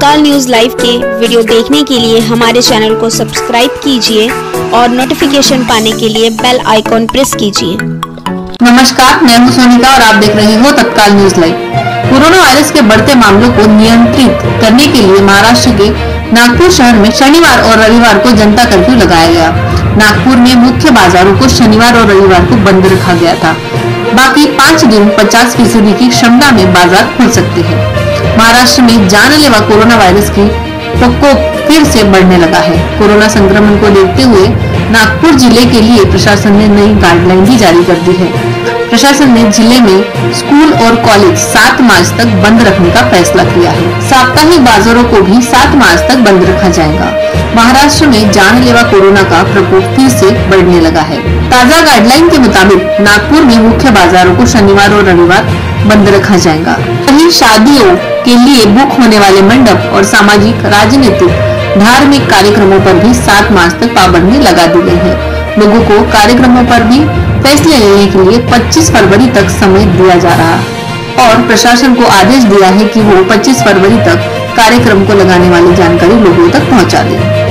तत्काल news live के video देखने के लिए हमारे चैनल को सब्सक्राइब कीजिए और नोटिफिकेशन पाने के लिए बेल आइकॉन प्रेस कीजिए। नमस्कार, मैं हूं सोनिका और आप देख रहे हो तत्काल न्यूज लाइव। कोरोना वायरस के बढ़ते मामलों को नियंत्रित करने के लिए महाराष्ट्र के नागपुर शहर में शनिवार और रविवार को जनता कर्फ्यू लगाया गया। नागपुर में मुख्य बाजारों को शनिवार और रविवार को बंद रखा गया था। बाकी 5 दिन 50% की क्षमता में बाजार खुल सकते हैं। महाराष्ट्र में जानलेवा कोरोना वायरस की प्रकोप फिर से बढ़ने लगा है। कोरोना संक्रमण को देखते हुए नागपुर जिले के लिए प्रशासन ने नई गाइडलाइन भी जारी कर दी है। प्रशासन ने जिले में स्कूल और कॉलेज 7 मार्च तक बंद रखने का फैसला किया है। साप्ताहिक बाजारों को भी 7 मार्च तक बंद रखा जाएगा। महाराष्ट्र में जानलेवा कोरोना का प्रकोप फिर से बढ़ने लगा है। ताजा गाइडलाइन के मुताबिक नागपुर में मुख्य बाजारों को शनिवार और रविवार बंद रखा जाएगा। वहीं शादियों के लिए बुक होने वाले मंडप और सामाजिक, राजनीतिक, धार्मिक कार्यक्रमों पर भी 7 मार्च तक पाबंदी लगा दी गई है। लोगों को कार्यक्रमों पर भी फैसले लेने के लिए 25 फरवरी तक समय दिया जा रहा है और प्रशासन को आदेश दिया है कि वो 25 फरवरी तक कार्यक्रम को लगाने वाली जानकारी लोगों तक पहुंचा दे।